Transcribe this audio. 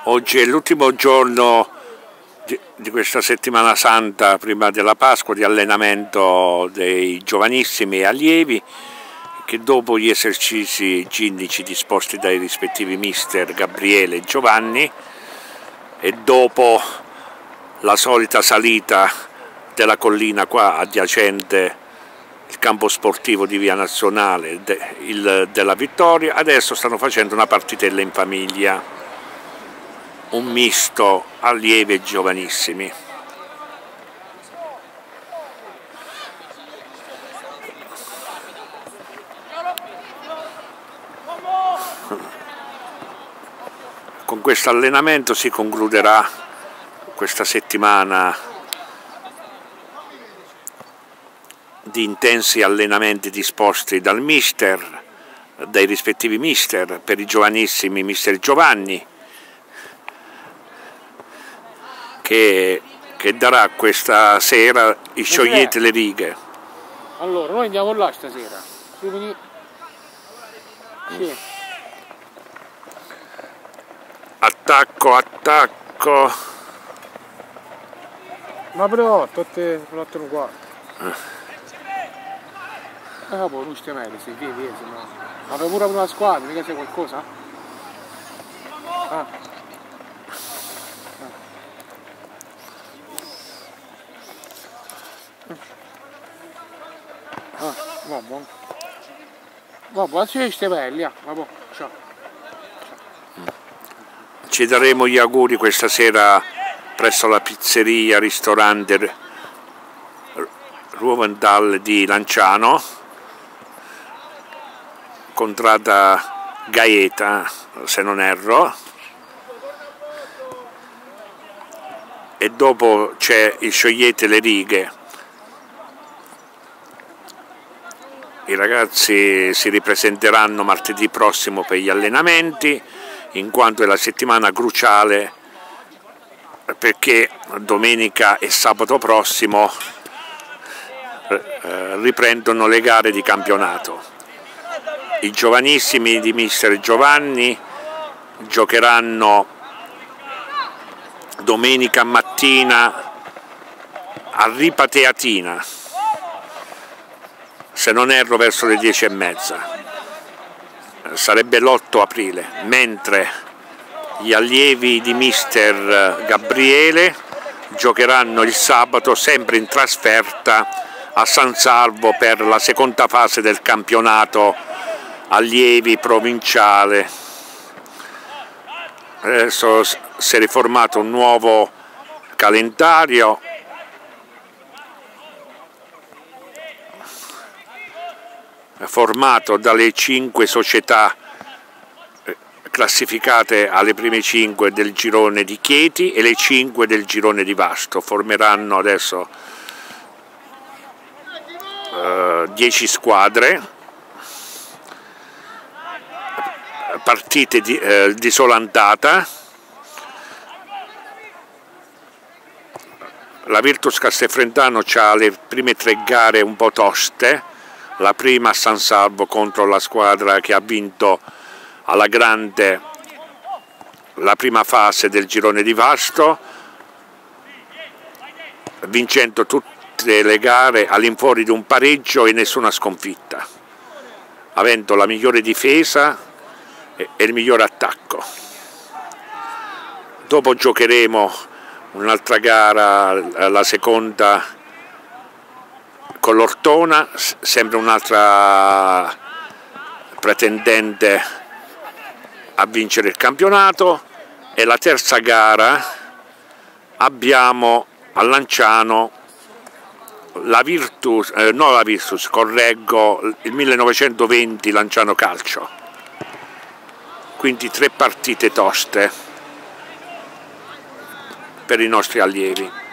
Oggi è l'ultimo giorno di questa settimana santa prima della Pasqua di allenamento dei giovanissimi allievi che dopo gli esercizi ginnici disposti dai rispettivi mister Gabriele e Giovanni e dopo la solita salita della collina qua adiacente il campo sportivo di Via Nazionale della Vittoria, adesso stanno facendo una partitella in famiglia, un misto allievi e giovanissimi. Con questo allenamento si concluderà questa settimana di intensi allenamenti disposti dal mister, dai rispettivi mister, per i giovanissimi mister Giovanni, che darà questa sera i Sciogliete le righe. Allora, noi andiamo là stasera. Sì. Attacco. Ma però, tutte uguali. Poi non stai meglio, sì, via, sennò. Ma pure una squadra, mica c'è qualcosa? Vabbè, ci stai meglio, vabbè, ciao. Ci daremo gli auguri questa sera presso la pizzeria ristorante Ruvental di Lanciano, contrada Gaeta se non erro, e dopo c'è il Sciogliete le righe. I ragazzi si ripresenteranno martedì prossimo per gli allenamenti, in quanto è la settimana cruciale, perché domenica e sabato prossimo riprendono le gare di campionato. I giovanissimi di mister Giovanni giocheranno domenica mattina a Ripateatina, se non erro verso le 10:30. Sarebbe l'8 aprile, mentre gli allievi di mister Gabriele giocheranno il sabato sempre in trasferta a San Salvo per la seconda fase del campionato allievi provinciale. Adesso si è riformato un nuovo calendario formato dalle 5 società classificate alle prime 5 del girone di Chieti e le 5 del girone di Vasto. Formeranno adesso 10 squadre, partite di sola andata. La Virtus Castelfrentano ha le prime 3 gare un po' toste. La prima a San Salvo contro la squadra che ha vinto alla grande la prima fase del girone di Vasto, vincendo tutte le gare all'infuori di un pareggio e nessuna sconfitta, avendo la migliore difesa e il migliore attacco. Dopo giocheremo un'altra gara, la seconda con l'Ortona, sempre un'altra pretendente a vincere il campionato, e la terza gara abbiamo a Lanciano la Virtus, no la Virtus, correggo, il 1920 Lanciano Calcio. Quindi 3 partite toste per i nostri allievi.